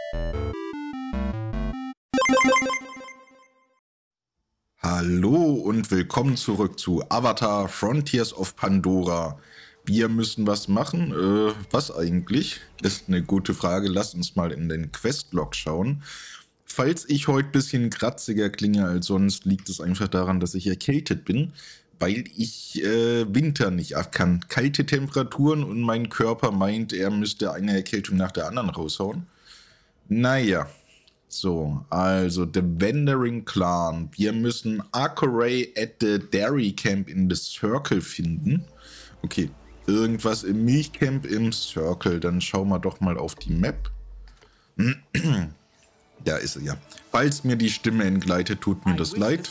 Hallo und willkommen zurück zu Avatar Frontiers of Pandora. Wir müssen was machen. Was eigentlich? Ist eine gute Frage. Lasst uns mal in den Questlog schauen. Falls ich heute ein bisschen kratziger klinge als sonst, liegt es einfach daran, dass ich erkältet bin, weil ich Winter nicht ab kann. Kalte Temperaturen und mein Körper meint, er müsste eine Erkältung nach der anderen raushauen. Naja. So, also The Wandering Clan. Wir müssen Arcoray at the Dairy Camp in the Circle finden. Okay, irgendwas im Milchcamp im Circle. Dann schauen wir doch mal auf die Map. Da ist sie ja. Falls mir die Stimme entgleitet, tut mir das leid.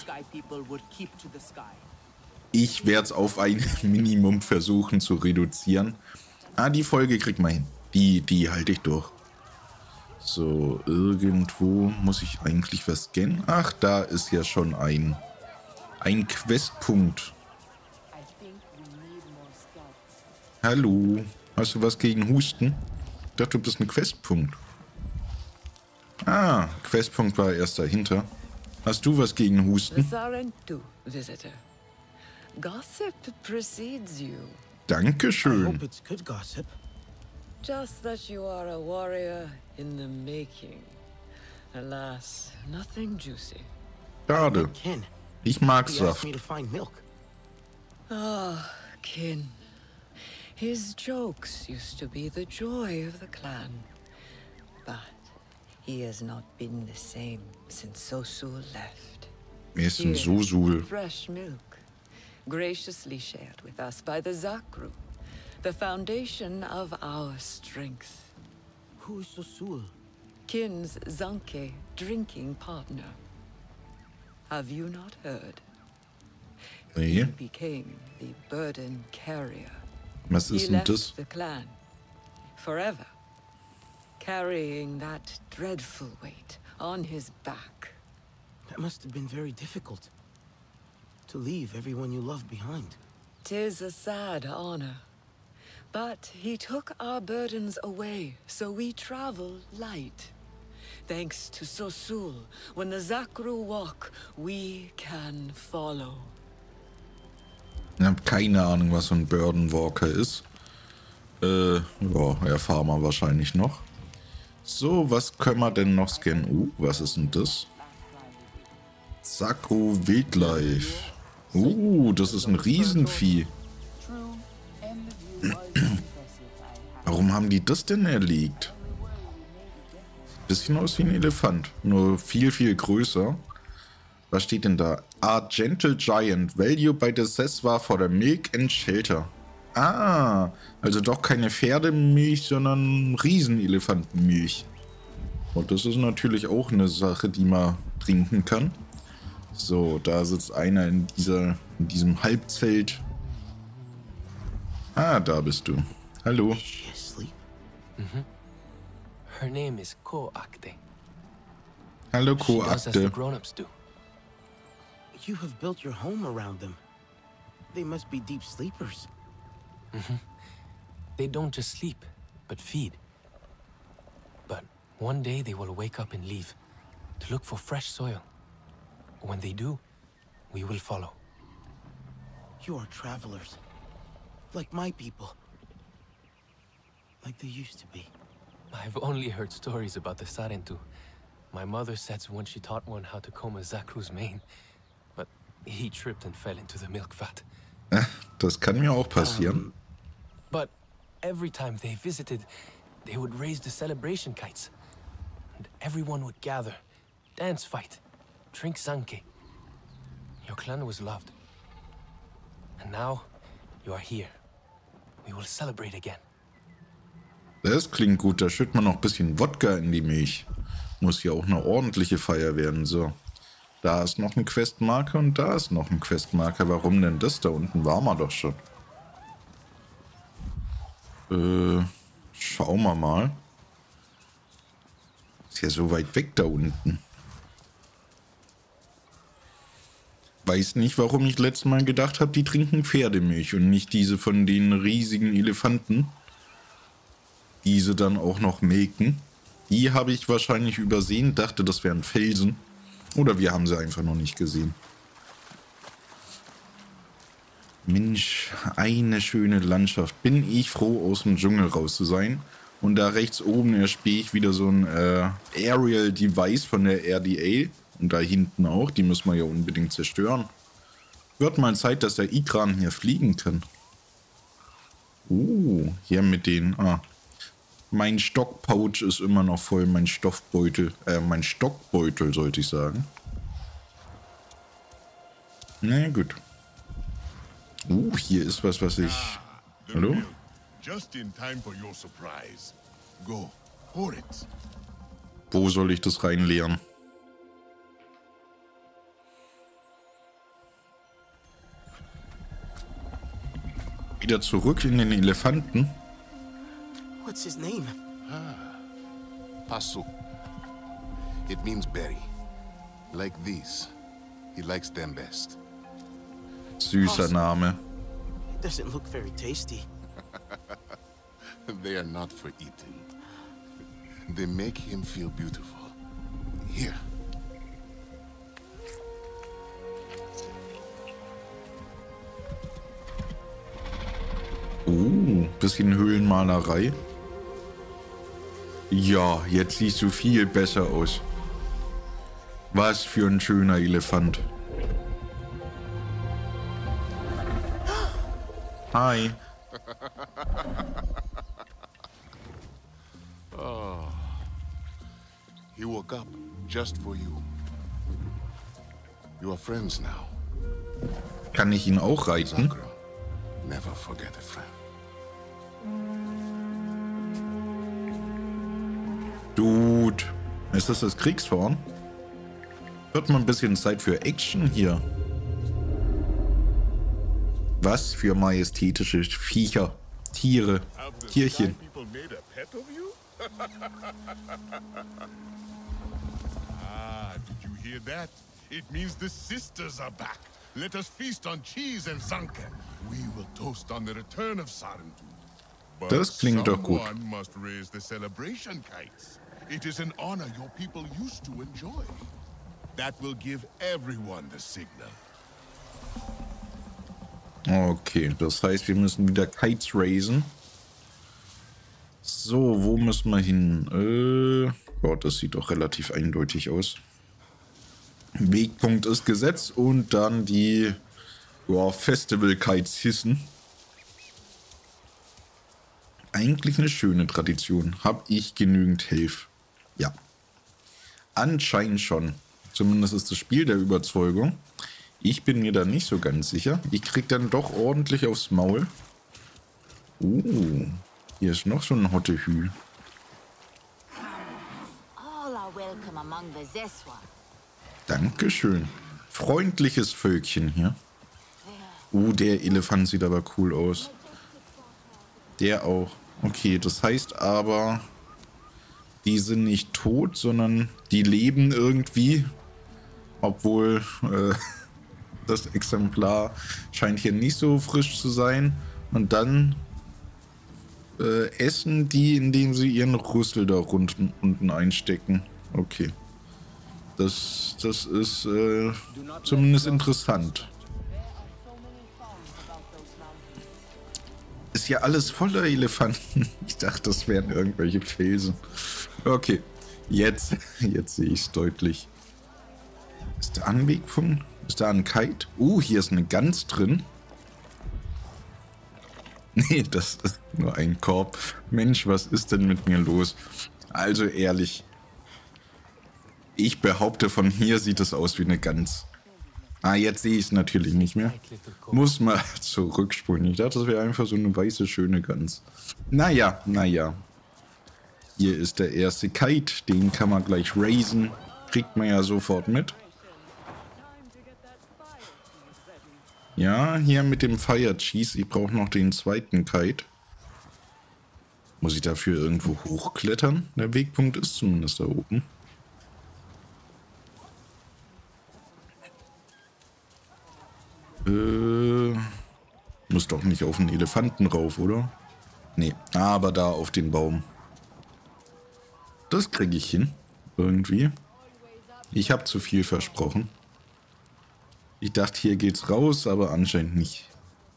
Ich werde es auf ein Minimum versuchen zu reduzieren. Die Folge kriegt man hin. Die halte ich durch. So, irgendwo muss ich eigentlich was scannen. Ach, da ist ja schon ein Questpunkt. Hallo, hast du was gegen Husten? Ich dachte, du bist ein Questpunkt. Questpunkt war erst dahinter. Hast du was gegen Husten? Dankeschön. Just that you are a warrior in the making. Alas, nothing juicy. Schade. Ich mag Saft. Kin. His jokes used to be the joy of the clan. But he has not been the same since Sosul left. Wer ist denn Sosul? Fresh milk, graciously shared with us by the Zakru. The foundation of our strength. Who is Sosul? Kin's Zanke drinking partner. Have you not heard? Nee. He became the burden carrier. Was ist denn das? The clan. Forever. Carrying that dreadful weight on his back. That must have been very difficult. To leave everyone you love behind. 'Tis a sad honor. But he took our burdens away, so we travel light. Thanks to Sosul, when the Zakru walk, we can follow. Ich habe keine Ahnung, was so ein Burden Walker ist. Ja, erfahren wir wahrscheinlich noch. So, was können wir denn noch scannen? Was ist denn das? Zakru Wildlife. Das ist ein Riesenvieh. Warum haben die das denn erlegt? Bisschen aus wie ein Elefant, nur viel, viel größer. Was steht denn da? Gentle Giant, value by the Seswa for the milk and shelter. Also doch keine Pferdemilch, sondern Riesenelefantenmilch. Und das ist natürlich auch eine Sache, die man trinken kann. So, da sitzt einer in diesem Halbzelt. Da bist du. Hallo. Is she asleep? Her name is Ko-Akte. Hallo, She does as the Ko-Akte. grown-ups do. You have built your home around them. They must be deep sleepers. They don't just sleep, but feed. But one day they will wake up and leave to look for fresh soil. When they do, we will follow. You are travelers. Like my people. Like they used to be. I've only heard stories about the Sarentu. My mother said once she taught one how to comb a Zakru's mane, but he tripped and fell into the milk vat. Das kann mir auch passieren. But every time they visited, they would raise the celebration kites. And everyone would gather, dance, fight, drink Zanke. Your clan was loved. And now, you are here. We will celebrate again. Das klingt gut. Da schüttet man noch ein bisschen Wodka in die Milch. Muss ja auch eine ordentliche Feier werden. So. Da ist noch ein Questmarker und da ist noch ein Questmarker. Warum denn das? Da unten waren wir doch schon. Schauen wir mal. Ist ja so weit weg da unten. Weiß nicht, warum ich letztes Mal gedacht habe, die trinken Pferdemilch und nicht diese von den riesigen Elefanten. Diese dann auch noch melken. Die habe ich wahrscheinlich übersehen, dachte, das wären Felsen. Oder wir haben sie einfach noch nicht gesehen. Mensch, eine schöne Landschaft. Bin ich froh, aus dem Dschungel raus zu sein. Und da rechts oben erspähe ich wieder so ein Aerial Device von der RDA. Und da hinten auch, die müssen wir ja unbedingt zerstören. Wird mal Zeit, dass der Ikran hier fliegen kann. Hier mit den... Mein Stockpouch ist immer noch voll, mein Stoffbeutel. Mein Stockbeutel, sollte ich sagen. Na gut. Hier ist was ich... Hallo? Just in time for your surprise. Go, pour it. Wo soll ich das reinleeren? Wieder zurück in den Elefanten. What's his name? Pasu. It means berry. Like these. He likes them best. Süßer Name. It doesn't look very tasty. They are not for eating. They make him feel beautiful. Here. Bisschen Höhlenmalerei. Ja, jetzt siehst du viel besser aus. Was für ein schöner Elefant. Hi. He woke up just for you. You are friends now. Kann ich ihn auch reiten? Sakura, never forget a friend. Dude. Ist das Kriegshorn? Wird mal ein bisschen Zeit für Action hier. Was für majestätische Viecher. Tiere. Tierchen. Did you hear that? It means the sisters are back. Let us feast on cheese and zanke. We will toast on the return of Sarentu. But Das klingt doch gut. someone must raise the celebration kites. It is an honor your people used to enjoy. That will give everyone the signal. Okay, das heißt, wir müssen wieder Kites raisen. So, wo müssen wir hin? Boah, das sieht doch relativ eindeutig aus. Wegpunkt ist gesetzt und dann die Festival-Kites hissen. Eigentlich eine schöne Tradition. Hab ich genügend Hilfe? Ja. Anscheinend schon. Zumindest ist das Spiel der Überzeugung. Ich bin mir da nicht so ganz sicher. Ich krieg dann doch ordentlich aufs Maul. Hier ist noch so ein Hottehü. Dankeschön. Freundliches Völkchen hier. Der Elefant sieht aber cool aus. Der auch. Okay, das heißt aber, die sind nicht tot, sondern die leben irgendwie. Obwohl das Exemplar scheint hier nicht so frisch zu sein. Und dann essen die, indem sie ihren Rüssel da unten einstecken. Okay. Das ist zumindest interessant. Ist ja alles voller Elefanten. Ich dachte, das wären irgendwelche Felsen. Okay. Jetzt sehe ich es deutlich. Ist da ein Wegpunkt? Ist da ein Kite? Hier ist eine Gans drin. Nee, das ist nur ein Korb. Mensch, was ist denn mit mir los? Also ehrlich. Ich behaupte, von hier sieht es aus wie eine Gans. Jetzt sehe ich es natürlich nicht mehr. Muss mal zurückspulen. Ich dachte, das wäre einfach so eine weiße, schöne Gans. Naja. Hier ist der erste Kite. Den kann man gleich raisen. Kriegt man ja sofort mit. Ja, hier mit dem Fire Cheese. Ich brauche noch den zweiten Kite. Muss ich dafür irgendwo hochklettern? Der Wegpunkt ist zumindest da oben. Muss doch nicht auf den Elefanten rauf, oder? Nee, aber da auf den Baum. Das kriege ich hin. Irgendwie. Ich habe zu viel versprochen. Ich dachte, hier geht's raus, aber anscheinend nicht.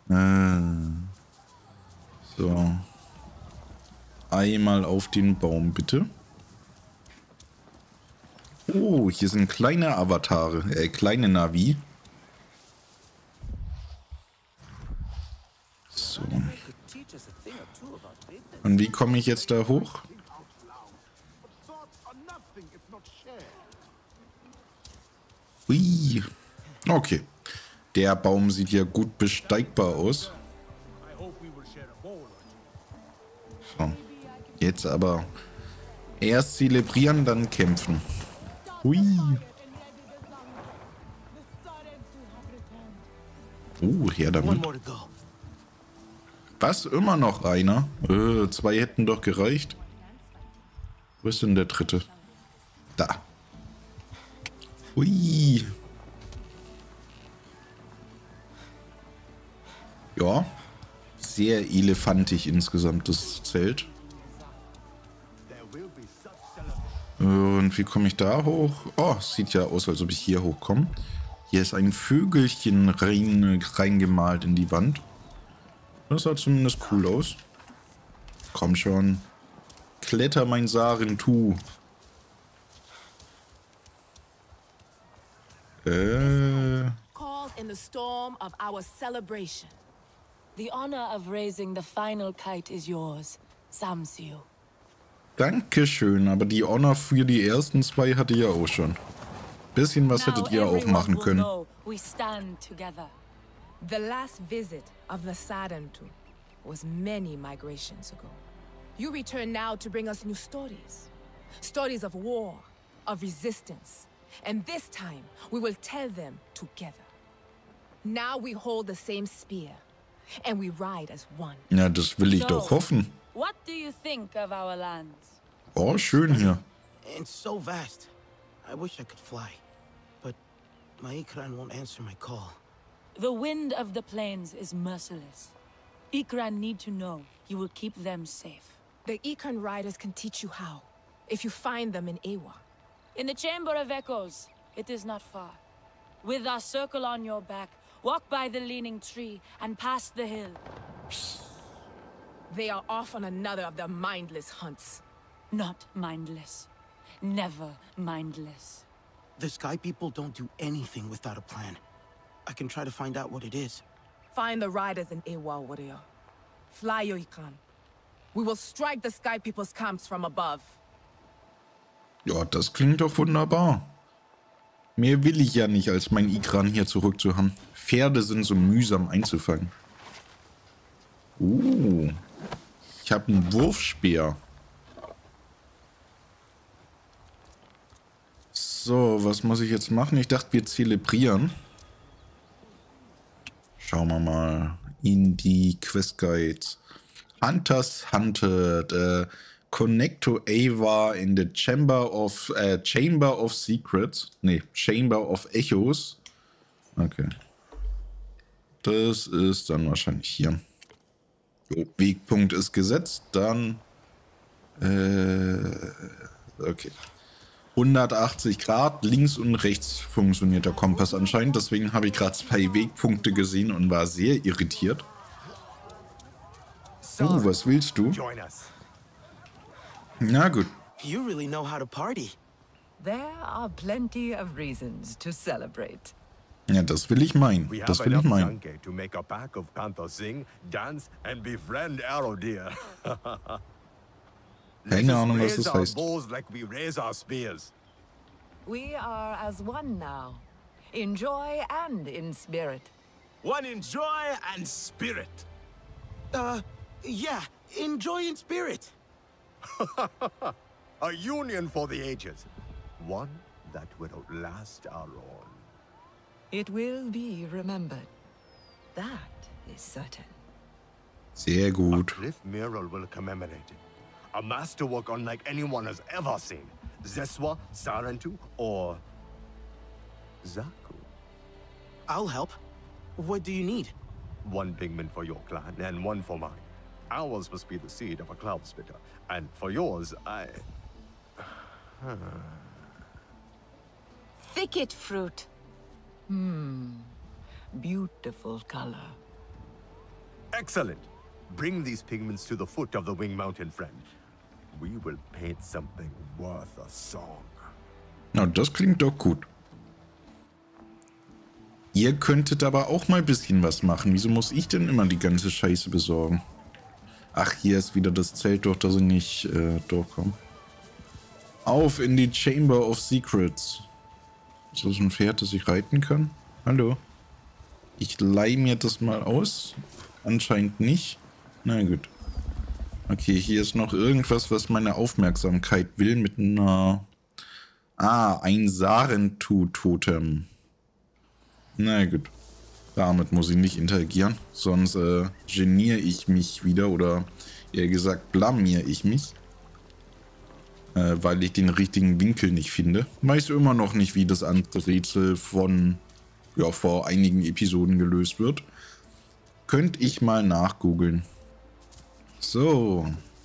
So. Einmal auf den Baum, bitte. Oh, hier sind kleine Avatare, kleine Navi. So. Und wie komme ich jetzt da hoch? Ui. Okay. Der Baum sieht ja gut besteigbar aus. So. Jetzt aber erst zelebrieren, dann kämpfen. Hui. Her damit. Was? Immer noch einer? 2 hätten doch gereicht. Wo ist denn der dritte? Da. Hui. Ja. Sehr elefantisch insgesamt, das Zelt. Und wie komme ich da hoch? Oh, sieht ja aus, als ob ich hier hochkomme. Hier ist ein Vögelchen reingemalt in die Wand. Das sah zumindest cool aus. Komm schon. Kletter, mein Sarentu. Calls in the storm of our celebration. The honor of raising the final kite is yours, Samsio. Dankeschön, aber die Honor für die ersten 2 hatte ich ja auch schon. Bisschen was hättet ihr auch machen können. We stand together. The last visit of the Sarentu was many migrations ago. You return now to bring us new stories. Stories of war, of resistance. And this time, we will tell them together. Now we hold the same spear. And we ride as one. Ja, das will ich doch hoffen. What do you think of our lands? Oh, schön hier. It's so vast. I wish I could fly. But my Ikran won't answer my call. The wind of the plains is merciless. Ikran need to know you will keep them safe. The Ikran riders can teach you how, if you find them in Ewa. In the Chamber of Echoes, it is not far. With our circle on your back, walk by the leaning tree and past the hill. They are off on another of their mindless hunts. Not mindless. Never mindless. The Sky People don't do anything without a plan. I can try to find out what it is. Find the riders in Ewa, warrior. Fly your Ikran. We will strike the Sky People's camps from above. Ja, das klingt doch wunderbar. Mehr will ich ja nicht, als mein Ikran hier zurück zu haben. Pferde sind so mühsam einzufangen. Ich habe einen Wurfspeer. So, was muss ich jetzt machen? Ich dachte, wir zelebrieren. Schauen wir mal in die Quest Guides. Hunters Hunted. Connect to Ava in the Chamber of Secrets. Nee, Chamber of Echoes. Okay. Das ist dann wahrscheinlich hier. So, Wegpunkt ist gesetzt. Dann. Okay. 180 Grad, links und rechts funktioniert der Kompass anscheinend. Deswegen habe ich gerade 2 Wegpunkte gesehen und war sehr irritiert. Oh, was willst du? Na gut. You really know how to party. There are plenty of reasons to celebrate. Ja, das will ich meinen. Das will ich meinen. To make a pack of Panther sing, dance and befriend Arrow Deer. Keine Ahnung, was das heißt. Like we raise our spears. We are as one now, in joy and in spirit. One in joy and spirit. Yeah, in joy and spirit. A union for the ages. One that will outlast our own. It will be remembered. That is certain. Sehr gut. A cliff mural will commemorate it. A masterwork unlike anyone has ever seen. Zeswa, Sarentu, or Zaku. I'll help. What do you need? One pigment for your clan and one for mine. Ours must be the seed of a cloud spitter, and for yours, Thicket fruit. Beautiful color. Excellent. Bring these pigments to the foot of the Wing Mountain, friend. We will paint something worth a song. Na, das klingt doch gut. Ihr könntet aber auch mal ein bisschen was machen. Wieso muss ich denn immer die ganze Scheiße besorgen? Ach, hier ist wieder das Zelt, durch das ich nicht durchkomme. Auf in die Chamber of Secrets. Ist das ein Pferd, das ich reiten kann? Hallo? Ich leihe mir das mal aus. Anscheinend nicht. Na gut. Okay, hier ist noch irgendwas, was meine Aufmerksamkeit will mit einer... Ah, ein Sarentu-Totem. Na gut. Damit muss ich nicht interagieren. Sonst geniere ich mich wieder oder eher gesagt blamiere ich mich. Weil ich den richtigen Winkel nicht finde. Weiß immer noch nicht, wie das andere Rätsel von ja, vor einigen Episoden gelöst wird. Könnte ich mal nachgoogeln. So.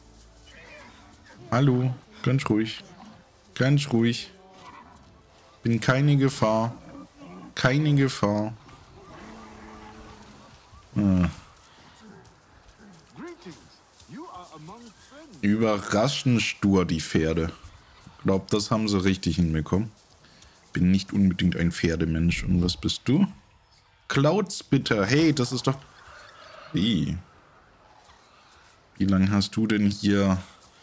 Hallo. Ganz ruhig. Ganz ruhig. Bin keine Gefahr. Keine Gefahr. Überraschend stur, die Pferde. Ich glaube, das haben sie richtig hinbekommen. Bin nicht unbedingt ein Pferdemensch. Und was bist du? Cloudspitter. Hey, das ist doch... Wie lange hast du denn hier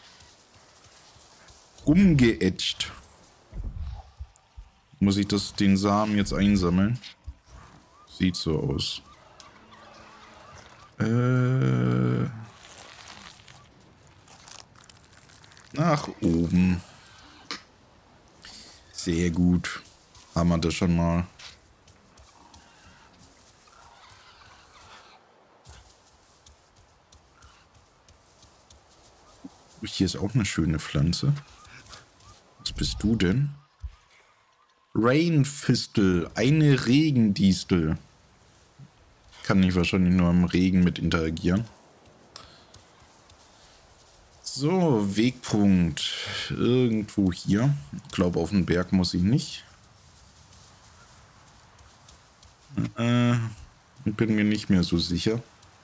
rumgeätscht? Muss ich den Samen jetzt einsammeln? Sieht so aus. Nach oben. Sehr gut. Haben wir das schon mal. Hier ist auch eine schöne Pflanze. Was bist du denn? Rainfistel, eine Regendistel. Kann ich wahrscheinlich nur im Regen mit interagieren. So, Wegpunkt. Irgendwo hier. Ich glaube, auf den Berg muss ich nicht. Ich bin mir nicht mehr so sicher.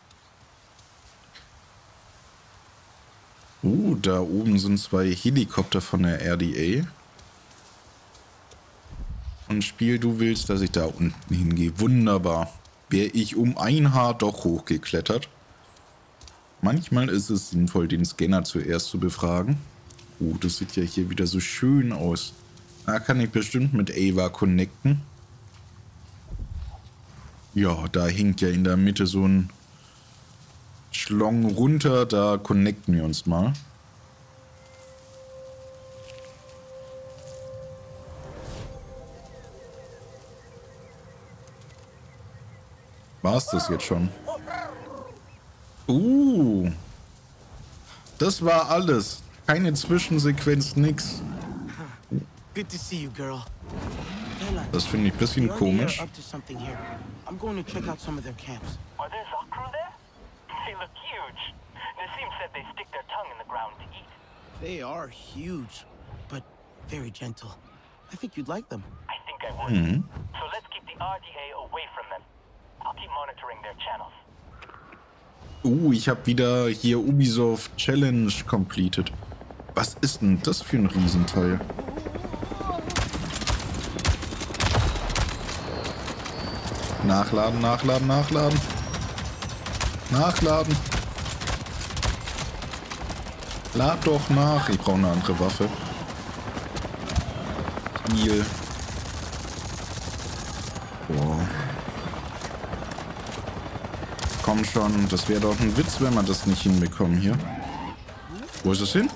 Da oben sind 2 Helikopter von der RDA. Und Spiel, du willst, dass ich da unten hingehe. Wunderbar. Wäre ich um ein Haar doch hochgeklettert. Manchmal ist es sinnvoll, den Scanner zuerst zu befragen. Das sieht ja hier wieder so schön aus. Da kann ich bestimmt mit Ava connecten. Ja, da hängt ja in der Mitte so ein Schlong runter. Da connecten wir uns mal. War's das jetzt schon? Das war alles. Keine Zwischensequenz, nix. Good to see you, girl. Das finde ich ein bisschen komisch. I'm going to check out some of their camps. Are there Zakru there? They look huge. Nassim said they stick their tongue in the ground to eat. They are huge, but very gentle. I think you'd like them. I think I would. So let's keep the RDA away from them. I'll keep monitoring their channels. Ich habe wieder hier Ubisoft Challenge completed. Was ist denn das für ein Riesenteil? Nachladen, nachladen, nachladen. Nachladen. Lad doch nach. Ich brauche eine andere Waffe. Spiel. Boah. Komm schon, das wäre doch ein Witz, wenn wir das nicht hinbekommen hier. Wo ist es hin?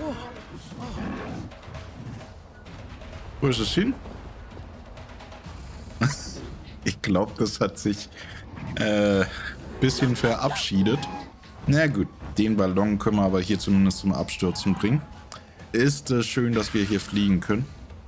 Wo ist es hin? Ich glaube, das hat sich bisschen verabschiedet. Na gut, den Ballon können wir aber hier zumindest zum Abstürzen bringen. Ist es schön, dass wir hier fliegen können.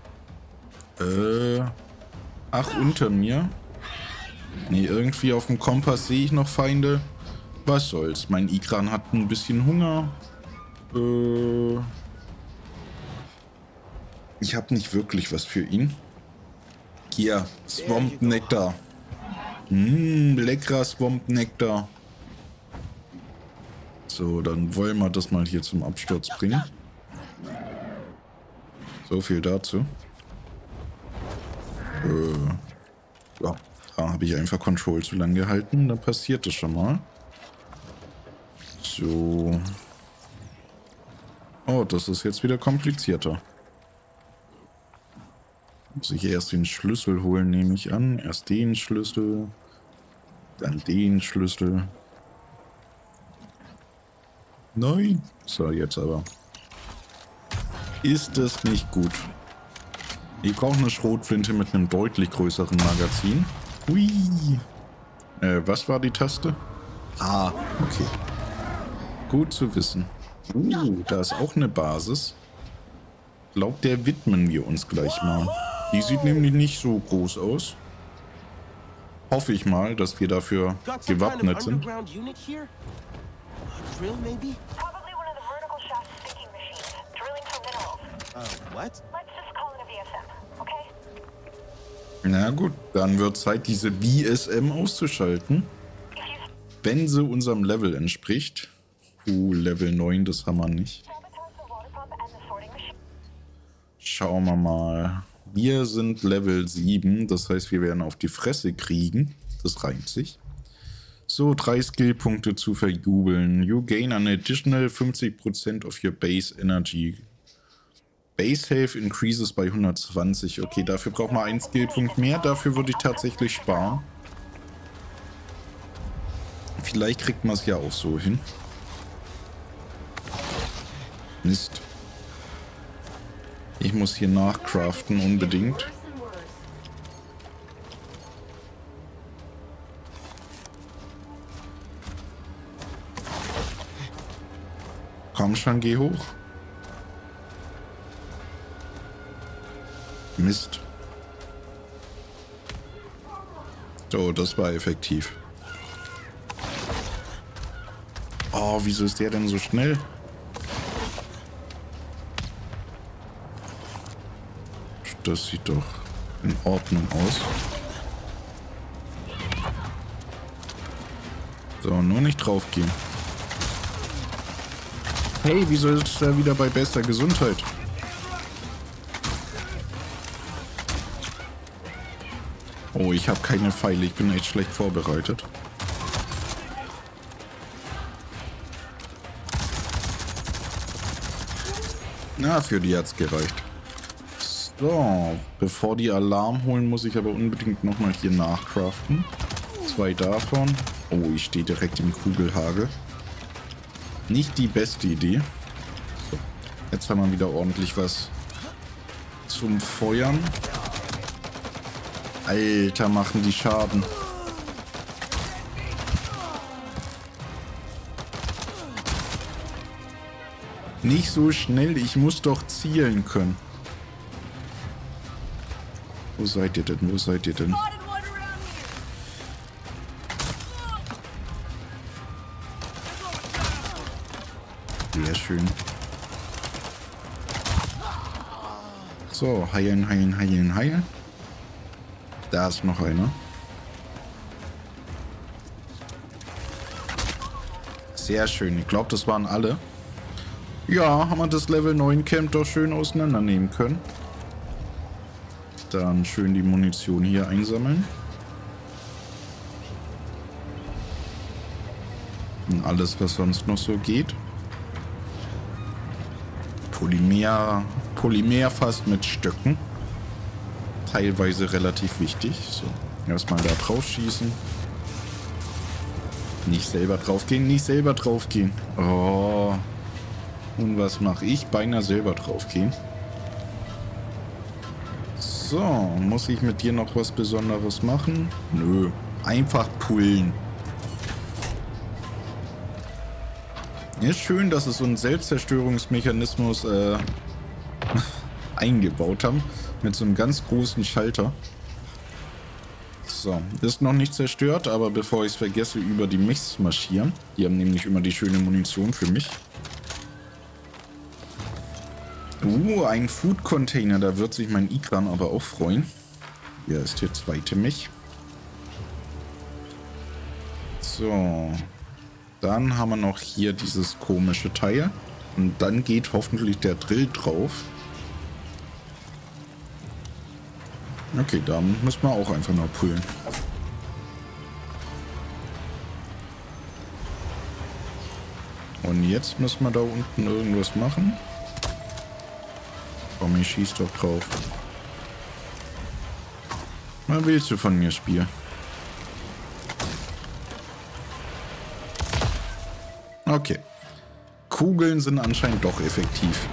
Ach, unter mir. Nee, irgendwie auf dem Kompass sehe ich noch Feinde. Was soll's? Mein Ikran hat ein bisschen Hunger. Ich habe nicht wirklich was für ihn. Hier, Swamp Nectar. Leckerer Swamp Nectar. So, dann wollen wir das mal hier zum Absturz bringen. So viel dazu. Ja, da habe ich einfach Control zu lang gehalten. Da passiert das schon mal. So. Oh, das ist jetzt wieder komplizierter. Muss ich erst den Schlüssel holen, nehme ich an. Erst den Schlüssel. Dann den Schlüssel. Nein. So, jetzt aber. Ist das nicht gut? Ich brauche eine Schrotflinte mit einem deutlich größeren Magazin. Hui. Was war die Taste? Ah, okay. Gut zu wissen. Da ist auch eine Basis. Glaubt, der widmen wir uns gleich mal. Die sieht nämlich nicht so groß aus. Hoffe ich mal, dass wir dafür gewappnet sind. Probably one of the vertical shaft sinking machines, drilling for minerals. What? Let's just call it a VSM, okay? Na gut, dann wird Zeit, diese VSM auszuschalten. Wenn sie unserem Level entspricht. Level 9, das haben wir nicht. Schauen wir mal. Wir sind Level 7, das heißt, wir werden auf die Fresse kriegen. Das reimt sich. So, 3 Skillpunkte zu verjubeln. You gain an additional 50% of your base energy. Base Health increases by 120. Okay, dafür braucht man einen Skillpunkt mehr. Dafür würde ich tatsächlich sparen. Vielleicht kriegt man es ja auch so hin. Mist. Ich muss hier nachcraften unbedingt. Komm schon, geh hoch. Mist. So, das war effektiv. Oh, wieso ist der denn so schnell? Das sieht doch in Ordnung aus. So, nur nicht drauf gehen. Hey, wieso ist er wieder bei bester Gesundheit? Oh, ich habe keine Pfeile. Ich bin echt schlecht vorbereitet. Na, für die hat's gereicht. So, bevor die Alarm holen, muss ich aber unbedingt nochmal hier nachcraften. 2 davon. Oh, ich stehe direkt im Kugelhagel. Nicht die beste Idee. So, jetzt haben wir wieder ordentlich was zum Feuern. Alter, machen die Schaden. Nicht so schnell, ich muss doch zielen können. Wo seid ihr denn? Wo seid ihr denn? Sehr schön. So, heilen, heilen, heilen, heilen. Da ist noch einer. Sehr schön. Ich glaube, das waren alle. Ja, haben wir das Level 9 Camp doch schön auseinandernehmen können. Dann schön die Munition hier einsammeln. Und alles, was sonst noch so geht. Polymer fast mit Stöcken. Teilweise relativ wichtig. So, erstmal da drauf schießen. Nicht selber draufgehen, nicht selber draufgehen. Oh. Und was mache ich? Beinahe selber draufgehen. So, muss ich mit dir noch was Besonderes machen? Nö, einfach pullen. Ist schön, dass es so einen Selbstzerstörungsmechanismus eingebaut haben. Mit so einem ganz großen Schalter. So, ist noch nicht zerstört, aber bevor ich es vergesse, über die Mechs marschieren. Die haben nämlich immer die schöne Munition für mich. Ein Food Container, da wird sich mein Ikran aber auch freuen. Hier ist der zweite Mech. So. Dann haben wir noch hier dieses komische Teil. Und dann geht hoffentlich der Drill drauf. Okay, da müssen wir auch einfach noch pullen. Und jetzt müssen wir da unten irgendwas machen. Komm, ich schieß doch drauf. Was willst du von mir, Spiel? Okay. Kugeln sind anscheinend doch effektiv.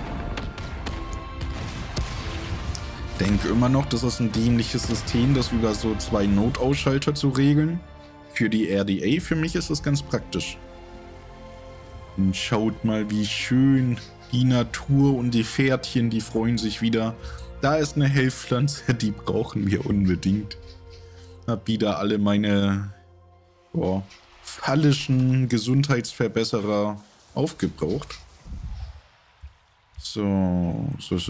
Denke immer noch, das ist ein dämliches System, das über so 2 Notausschalter zu regeln. Für die RDA, für mich ist das ganz praktisch. Und schaut mal, wie schön die Natur und die Pferdchen, die freuen sich wieder. Da ist eine Heilpflanze, die brauchen wir unbedingt. Hab wieder alle meine phallischen Gesundheitsverbesserer aufgebraucht. So.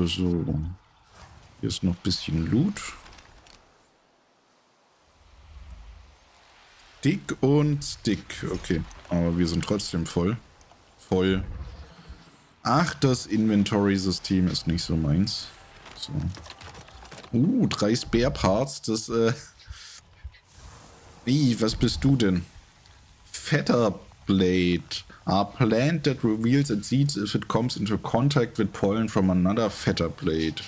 Hier ist noch ein bisschen Loot. Dick und Stick. Okay, aber wir sind trotzdem voll. Ach, das Inventory-System ist nicht so meins. So. 3 Spare Parts. Das, was bist du denn? Fetter Blade. A plant that reveals its seeds if it comes into contact with pollen from another fetter blade.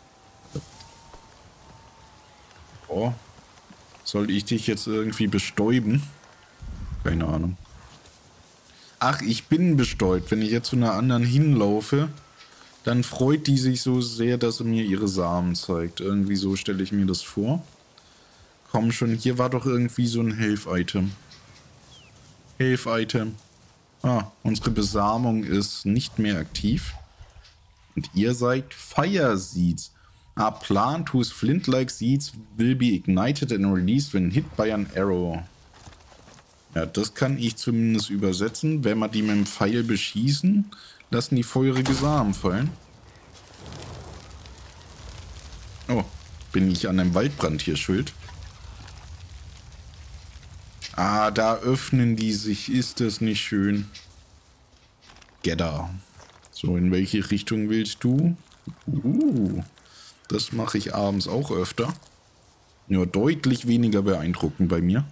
Oh. Soll ich dich jetzt irgendwie bestäuben? Keine Ahnung. Ach, ich bin bestäubt. Wenn ich jetzt zu einer anderen hinlaufe, dann freut die sich so sehr, dass sie mir ihre Samen zeigt. Irgendwie so stelle ich mir das vor. Komm schon, hier war doch irgendwie so ein Health-Item. Health-Item. Ah, unsere Besamung ist nicht mehr aktiv. Und ihr seid Fire Seeds. A plant whose flint-like seeds will be ignited and released when hit by an arrow. Ja, das kann ich zumindest übersetzen. Wenn wir die mit dem Pfeil beschießen, lassen die feurige Samen fallen. Oh, bin ich an einem Waldbrand hier schuld? Ah, da öffnen die sich. Ist das nicht schön? Gedda. So, in welche Richtung willst du? Das mache ich abends auch öfter. Nur deutlich weniger beeindruckend bei mir.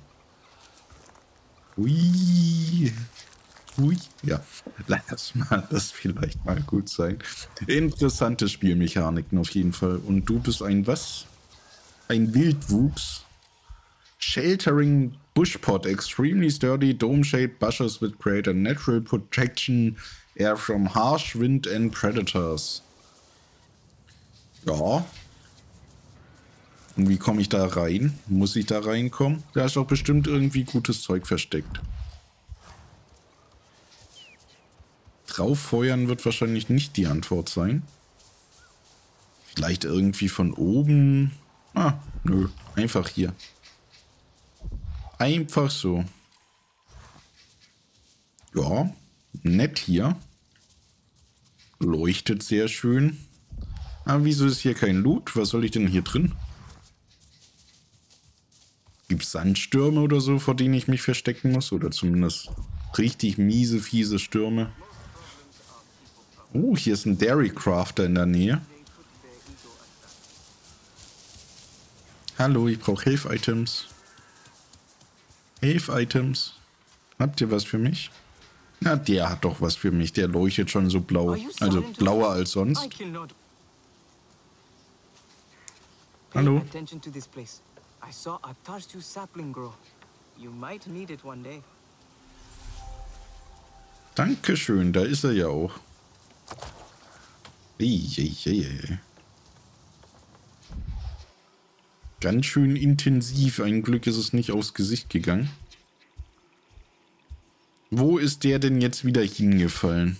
Ui. Ja, lass mal das vielleicht mal gut sein. Interessante Spielmechaniken auf jeden Fall. Und du bist ein was? Ein Wildwuchs. Sheltering Bushpot. Extremely sturdy dome-shaped bushes with greater natural protection air from harsh wind and predators. Ja. Und wie komme ich da rein? Muss ich da reinkommen? Da ist doch bestimmt irgendwie gutes Zeug versteckt. Drauffeuern wird wahrscheinlich nicht die Antwort sein. Vielleicht irgendwie von oben. Ah, nö. Einfach hier. Einfach so. Ja, nett hier. Leuchtet sehr schön. Aber wieso ist hier kein Loot? Was soll ich denn hier drin? Gibt es Sandstürme oder so, vor denen ich mich verstecken muss? Oder zumindest richtig miese, fiese Stürme. Oh, hier ist ein Dairy Crafter in der Nähe. Hallo, ich brauche Health-Items. Health-Items. Habt ihr was für mich? Na, der hat doch was für mich. Der leuchtet schon so blau. Also blauer als sonst. Hallo. I saw a Tarsu sapling grow. You might need it one day. Dankeschön, da ist er ja auch. Ganz schön intensiv. Ein Glück ist es nicht aufs Gesicht gegangen. Wo ist der denn jetzt wieder hingefallen?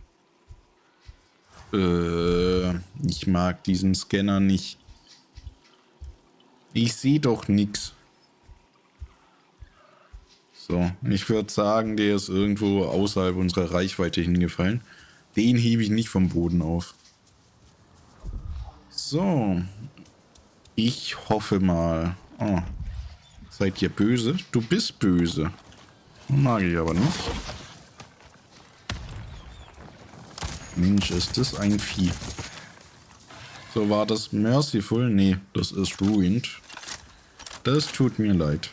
Ich mag diesen Scanner nicht. Ich sehe doch nichts. So, ich würde sagen, der ist irgendwo außerhalb unserer Reichweite hingefallen. Den hebe ich nicht vom Boden auf. So. Ich hoffe mal. Oh. Seid ihr böse? Du bist böse. Mag ich aber nicht. Mensch, ist das ein Vieh. So, war das Merciful? Nee, das ist Ruined. Das tut mir leid.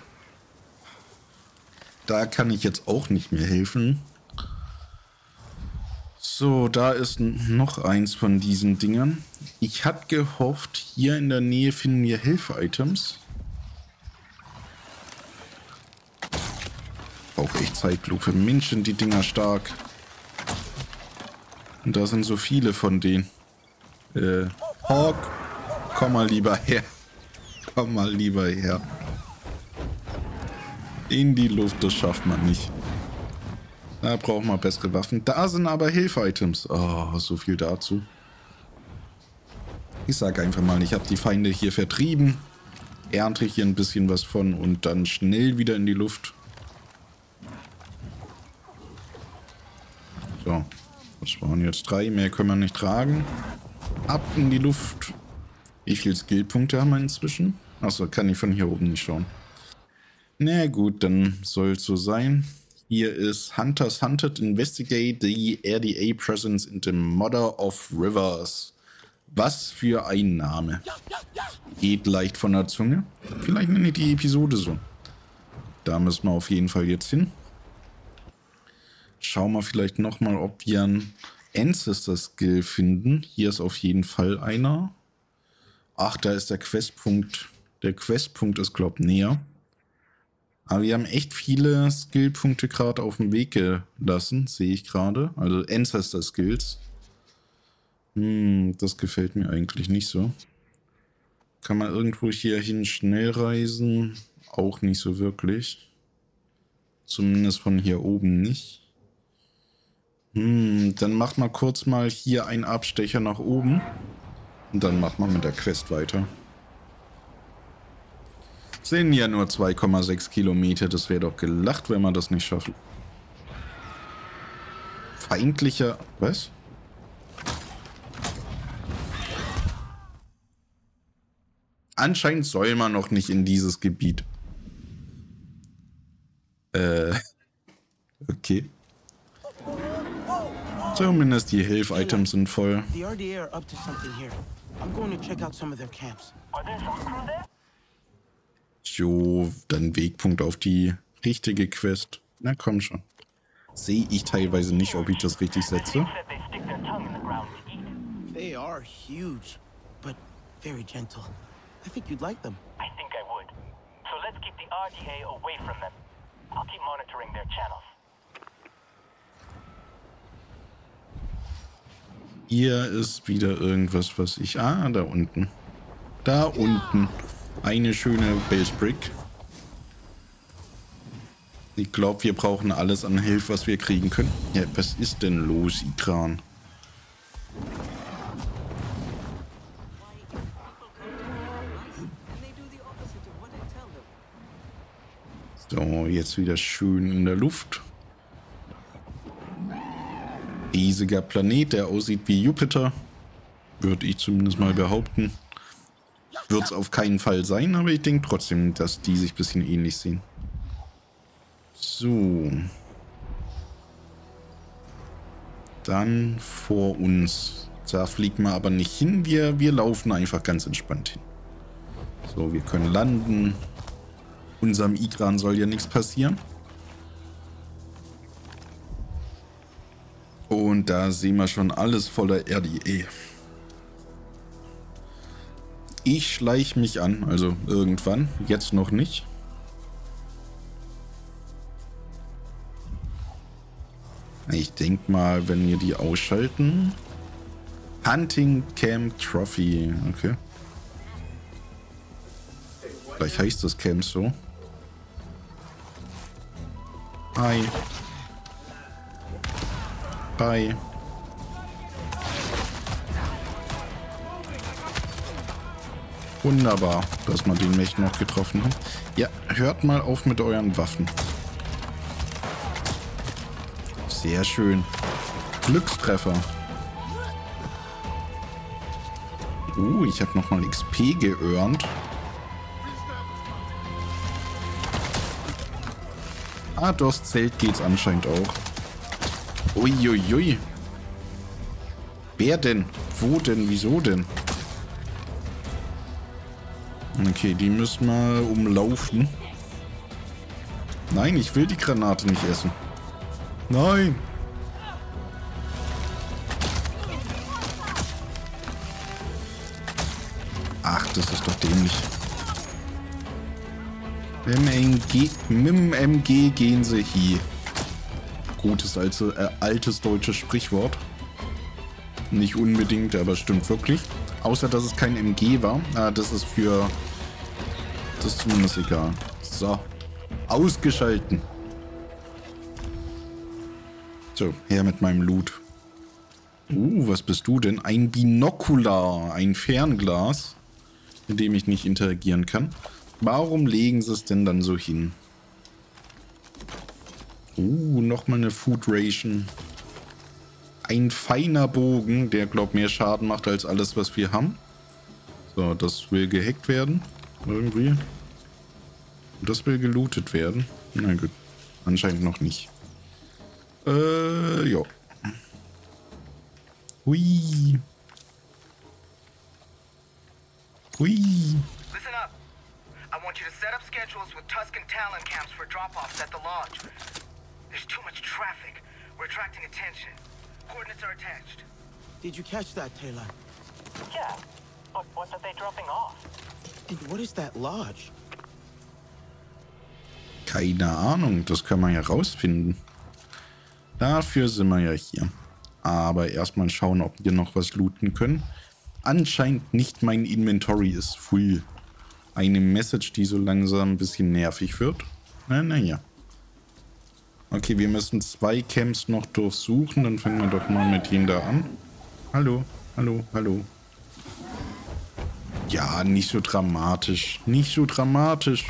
Da kann ich jetzt auch nicht mehr helfen. So, da ist noch eins von diesen Dingern. Ich hatte gehofft, hier in der Nähe finden wir Hilfe-Items. Auch echt Zeitlupe. Mensch, sind die Dinger stark. Und da sind so viele von denen. Hawk, komm mal lieber her. Komm mal lieber her. In die Luft, das schafft man nicht. Da braucht man bessere Waffen. Da sind aber Hilfe-Items. Oh, so viel dazu. Ich sage einfach mal, ich habe die Feinde hier vertrieben. Ernte hier ein bisschen was von und dann schnell wieder in die Luft. So, das waren jetzt 3. Mehr können wir nicht tragen. Ab in die Luft. Wie viele Skillpunkte haben wir inzwischen? Achso, kann ich von hier oben nicht schauen. Na gut, dann soll es so sein. Hier ist Hunters Hunted, Investigate the RDA Presence in the Mother of Rivers. Was für ein Name. Geht leicht von der Zunge. Vielleicht nenne ich die Episode so. Da müssen wir auf jeden Fall jetzt hin. Schauen wir vielleicht nochmal, ob wir einen Ancestor-Skill finden. Hier ist auf jeden Fall einer. Ach, da ist der Questpunkt. Der Questpunkt ist, glaube ich, näher. Aber wir haben echt viele Skillpunkte gerade auf dem Weg gelassen, sehe ich gerade. Also Ancestor-Skills. Das gefällt mir eigentlich nicht so. Kann man irgendwo hierhin schnell reisen? Auch nicht so wirklich. Zumindest von hier oben nicht. Dann macht man kurz mal hier einen Abstecher nach oben. Und dann macht man mit der Quest weiter. Sind ja nur 2,6 Kilometer. Das wäre doch gelacht, wenn wir das nicht schaffen. Feindlicher... Was? Anscheinend soll man noch nicht in dieses Gebiet. Okay. Zumindest die Hilf-Items sind voll. The RDA are up to something here. I'm going to check out some of their camps. Are there some crew there? Jo, dann Wegpunkt auf die richtige Quest. Na komm schon. Sehe ich teilweise nicht, ob ich das richtig setze. Said they stick their tongue in the ground to eat. They are huge, but very gentle. I think you'd like them. I think I would. So let's keep the RDA away from them. I'll keep monitoring their channels. Hier ist wieder irgendwas, was ich... Ah, da unten. Da unten. Eine schöne Basebrick. Ich glaube, wir brauchen alles an Hilfe, was wir kriegen können. Ja, was ist denn los, Ikran? So, jetzt wieder schön in der Luft. Riesiger Planet, der aussieht wie Jupiter. Würde ich zumindest mal behaupten. Wird es auf keinen Fall sein, aber ich denke trotzdem, dass die sich ein bisschen ähnlich sehen. So. Dann vor uns. Da fliegen wir aber nicht hin. Wir laufen einfach ganz entspannt hin. So, wir können landen. Unserem Ikran soll ja nichts passieren. Und da sehen wir schon alles voller RDA. Ich schleiche mich an, also irgendwann, jetzt noch nicht. Ich denke mal, wenn wir die ausschalten. Hunting Camp Trophy, okay. Vielleicht heißt das Camp so. Hi. Bye. Wunderbar, dass wir den Mech noch getroffen haben. Ja, hört mal auf mit euren Waffen. Sehr schön. Glückstreffer. Ich habe nochmal XP geearnt. Durchs Zelt geht's anscheinend auch. Uiuiui. Wer denn? Wo denn? Wieso denn? Okay, die müssen wir umlaufen. Nein, ich will die Granate nicht essen. Nein! Ach, das ist doch dämlich. Mit dem MG gehen sie hier. Gutes altes deutsches Sprichwort. Nicht unbedingt, aber stimmt wirklich. Außer, dass es kein MG war. Das ist für... Das ist zumindest egal. So. Ausgeschalten. So, her mit meinem Loot. Was bist du denn? Ein Binokular. Ein Fernglas, mit dem ich nicht interagieren kann. Warum legen sie es denn dann so hin? Nochmal eine Food Ration. Ein feiner Bogen, der, glaub, mehr Schaden macht als alles, was wir haben. So, das will gehackt werden. Irgendwie. Und das will gelootet werden. Na gut. Anscheinend noch nicht. Ja. Hui. Hui. Listen up. I want you to set up schedules with Tusken Talon camps for drop-offs at the lodge. There's too much traffic. We're attracting attention. Coordinates are attached. Did you catch that, Taylor? Yeah, but what are they dropping off? And what is that lodge? Keine Ahnung, das können wir ja rausfinden. Dafür sind wir ja hier. Aber erstmal schauen, ob wir noch was looten können. Anscheinend nicht, mein Inventory ist full. Eine Message, die so langsam ein bisschen nervig wird. Naja. Okay, wir müssen 2 Camps noch durchsuchen. Dann fangen wir doch mal mit denen da an. Hallo, hallo, hallo. Ja, nicht so dramatisch. Nicht so dramatisch.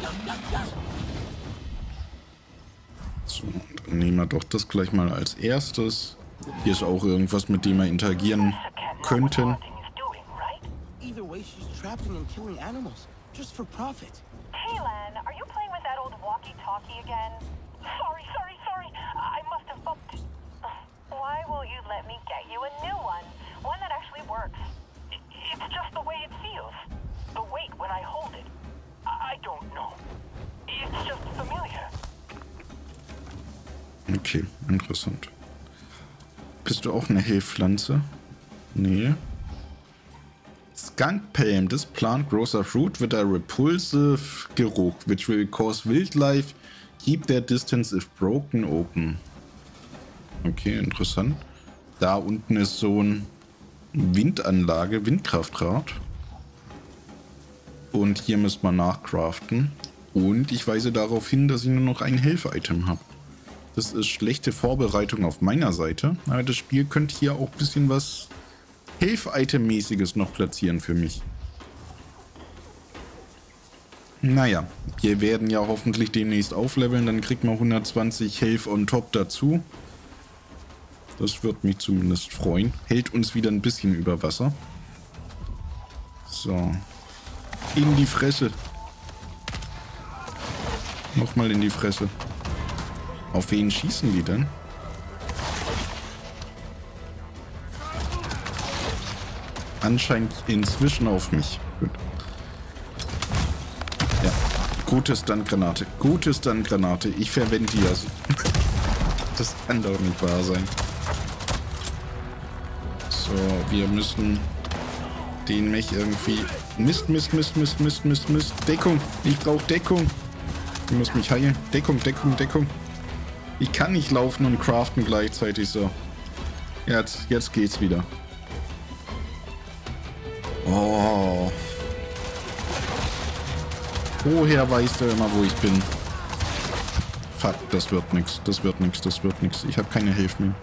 So, dann nehmen wir doch das gleich mal als erstes. Hier ist auch irgendwas, mit dem wir interagieren könnten. Either way, she's trapping and killing animals just for profit. Kaylan, are you playing with that old walkie-talkie again? Sorry. I must have bumped it. Why won't you let me get you a new one? One that actually works. It's just the way it feels. The weight when I hold it. I don't know. It's just familiar. Okay, interessant. Bist du auch eine Heilpflanze? Nee. Skunk Palm. This plant grows a fruit with a repulsive geruch, which will cause wildlife keep their distance if broken open. Okay, interessant. Da unten ist so ein Windanlage, Windkraftrad. Und hier müsste man nachcraften. Und ich weise darauf hin, dass ich nur noch ein Health-Item habe. Das ist schlechte Vorbereitung auf meiner Seite. Aber das Spiel könnte hier auch ein bisschen was Health-Item-mäßiges noch platzieren für mich. Naja, wir werden ja hoffentlich demnächst aufleveln. Dann kriegt man 120 Health on top dazu. Das wird mich zumindest freuen. Hält uns wieder ein bisschen über Wasser. So. In die Fresse. Nochmal in die Fresse. Auf wen schießen die denn? Anscheinend inzwischen auf mich. Gut. Ja. Gute Stun-Granate. Gute Stun-Granate. Ich verwende die also. Das kann doch nicht wahr sein. So, wir müssen den Mech irgendwie... Mist. Deckung. Ich brauche Deckung. Ich muss mich heilen. Deckung. Ich kann nicht laufen und craften gleichzeitig so. Jetzt geht's wieder. Oh. Woher weißt du immer, wo ich bin? Fuck, das wird nix. Ich habe keine Hilfe mehr.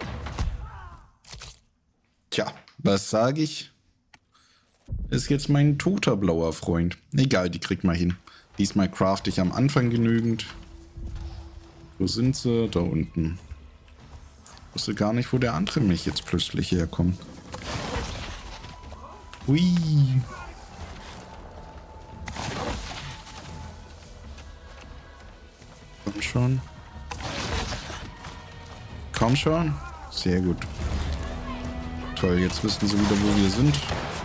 Tja, was sage ich? Ist jetzt mein toter blauer Freund. Egal, die kriegt mal hin. Diesmal crafte ich am Anfang genügend. Wo sind sie? Da unten. Ich wusste gar nicht, wo der andere Mech jetzt plötzlich herkommt. Hui. Komm schon. Komm schon. Sehr gut. Toll, jetzt wissen sie wieder, wo wir sind.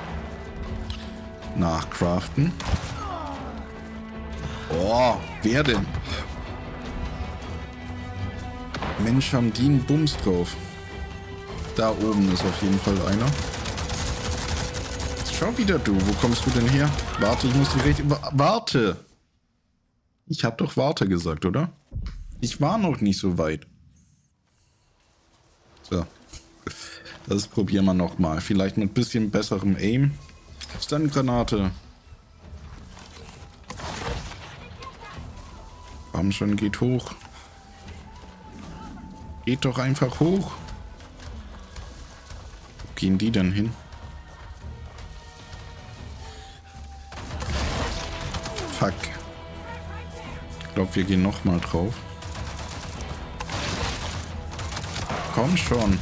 Nachcraften. Oh, wer denn? Mensch, haben die einen Bums drauf. Da oben ist auf jeden Fall einer. Schau wieder du. Wo kommst du denn her? Warte, ich muss die recht... Warte! Ich hab doch Warte gesagt, oder? Ich war noch nicht so weit. So. Das probieren wir nochmal. Vielleicht mit ein bisschen besserem Aim. Stun-Granate. Komm schon, geht hoch. Geht doch einfach hoch. Wo gehen die denn hin? Fuck. Ich glaube, wir gehen nochmal drauf. Komm schon.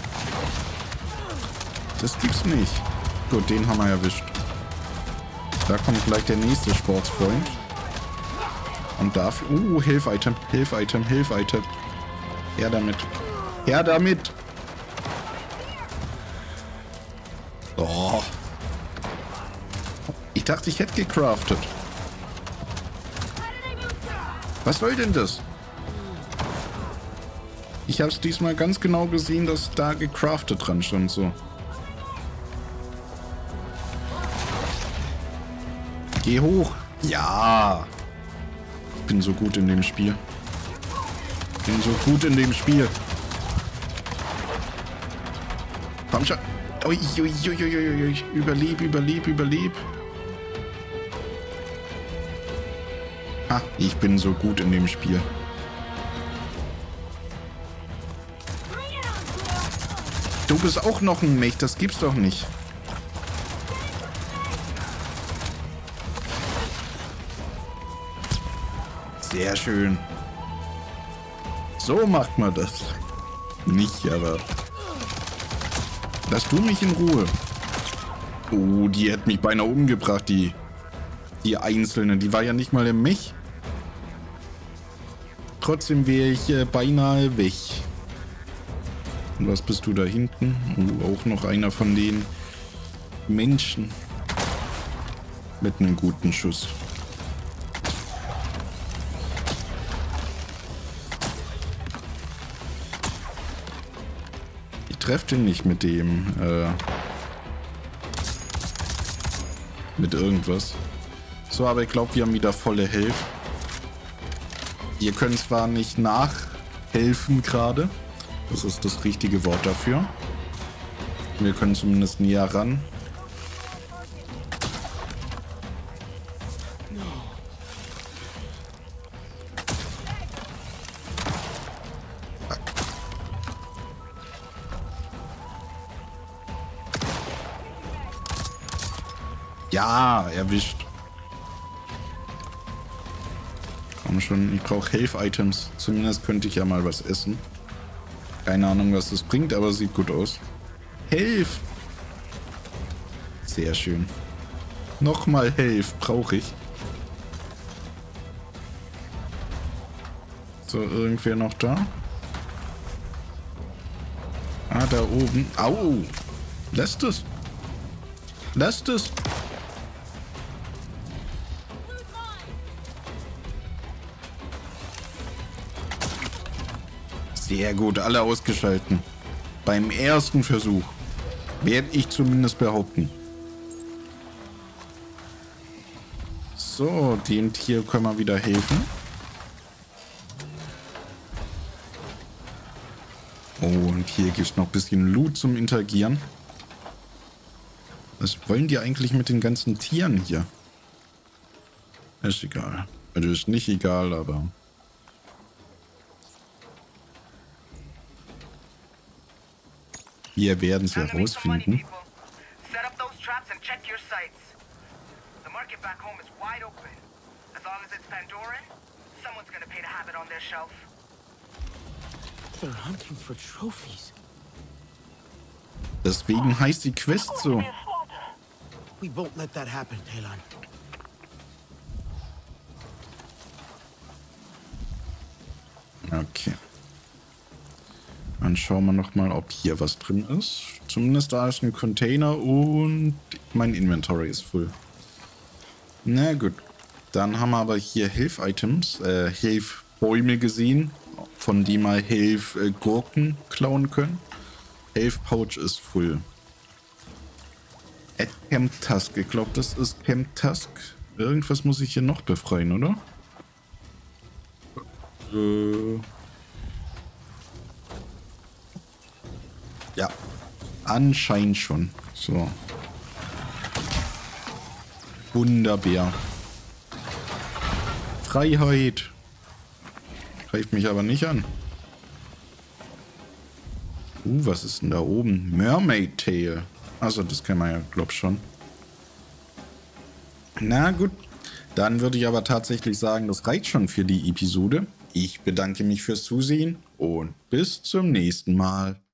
Das gibt's nicht. Gut, den haben wir erwischt. Da kommt gleich der nächste Sportspoint. Und dafür... Hilfe-Item, Hilfe-Item, Hilfe-Item. Her damit. Her damit! Oh. Ich dachte, ich hätte gecraftet. Was soll denn das? Ich habe es diesmal ganz genau gesehen, dass da gecraftet dran stand, so. Geh hoch. Ja. Ich bin so gut in dem Spiel. Bin so gut in dem Spiel. Komm schon. Ui, ui, ui, ui, ui. Überleb, überleb, überleb. Ha, ich bin so gut in dem Spiel. Du bist auch noch ein Mech, das gibt's doch nicht. Sehr schön. So macht man das. Nicht, aber... Lass du mich in Ruhe. Oh, die hat mich beinahe umgebracht, die Einzelne. Die war ja nicht mal im Mech. Trotzdem wäre ich beinahe weg. Und was bist du da hinten? Oh, auch noch einer von den Menschen. Mit einem guten Schuss. Ich treffe den nicht mit dem, mit irgendwas. So, aber ich glaube, wir haben wieder volle Health. Ihr könnt zwar nicht nachhelfen gerade. Das ist das richtige Wort dafür. Wir können zumindest näher ran. Ja, erwischt. Komm schon, ich brauche Health-Items. Zumindest könnte ich ja mal was essen. Keine Ahnung, was das bringt, aber sieht gut aus. Health! Sehr schön. Nochmal Health brauche ich. So, irgendwer noch da? Ah, da oben. Au! Lässt es! Lässt es! Sehr gut, alle ausgeschalten. Beim ersten Versuch. Werde ich zumindest behaupten. So, dem Tier können wir wieder helfen. Oh, und hier gibt es noch ein bisschen Loot zum Interagieren. Was wollen die eigentlich mit den ganzen Tieren hier? Ist egal. Also ist nicht egal, aber... Wir werden es herausfinden. Deswegen heißt die Quest so. We won't let that happen, Talon. Okay. Dann schauen wir nochmal, ob hier was drin ist. Zumindest da ist ein Container und mein Inventory ist voll. Na gut. Dann haben wir aber hier Health-Items, Health-Bäume gesehen, von denen wir Health-Gurken klauen können. Health-Pouch ist voll. At Camp Tusk. Ich glaube, das ist Camp Tusk. Irgendwas muss ich hier noch befreien, oder? Ja, anscheinend schon. So. Wunderbär. Freiheit. Greift mich aber nicht an. Was ist denn da oben? Mermaid Tail. Also das kennen wir ja, glaub schon. Na gut. Dann würde ich aber tatsächlich sagen, das reicht schon für die Episode. Ich bedanke mich fürs Zusehen und bis zum nächsten Mal.